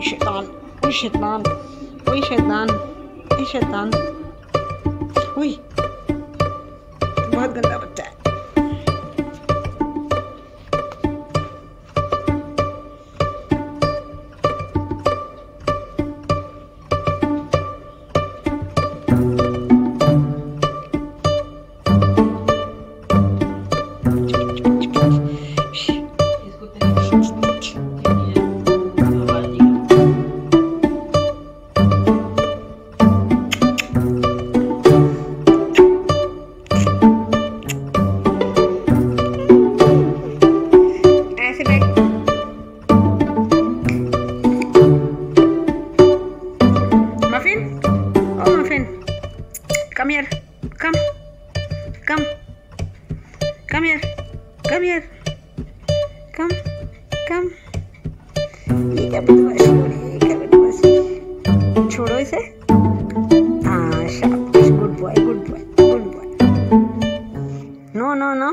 शैतान, ओए शैतान, ओए शैतान, ओए शैतान, ओए बहुत गंदा बच्चा है। Muffin? Oh, Muffin. Come here. Come. Come. Come here. Come here. Come. Come. ये क्या बदमाशी हो रही है? क्या बदमाशी? छोड़ो इसे। हाँ, शाबाश. Good boy. Good boy. Good boy. No, no, no.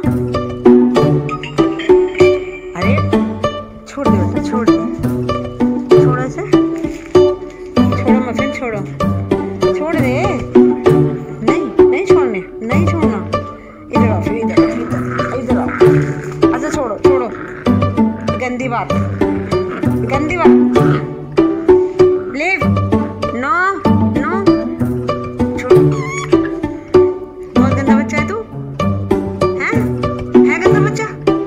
अरे छोड़ दे बेटा, छोड़ दे. छोड़ो इसे. छोड़ो मफिन, छोड़ो. छोड़ दे. नहीं, नहीं छोड़ने, नहीं छोड़ना. इधर आओ, फिर इधर, इधर, इधर आओ. अच्छा छोड़ो, छोड़ो. गंदी बात, गंदी बात. लीव. No, no. छोड़ो. बहुत गंदा बच्चा है तू. है गंदा बच्चा.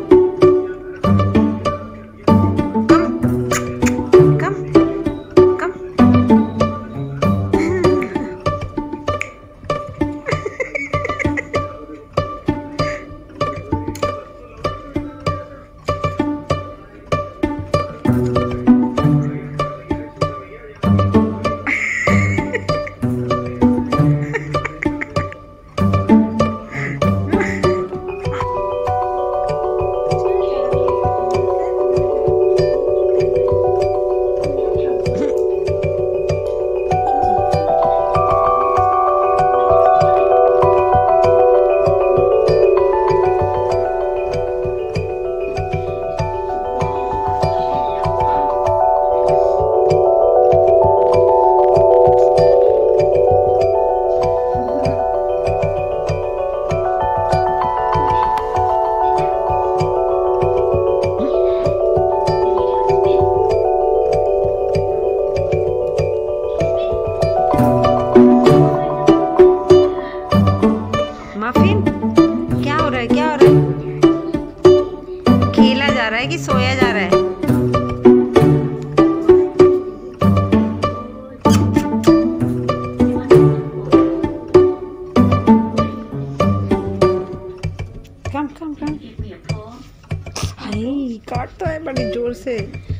कम, कम, कम. मफिन, क्या हो रहा है? क्या हो रहा है? खेला जा रहा है कि सोया जा रहा है? कम, कम, कम. हाय, काटता है बड़ी जोर से.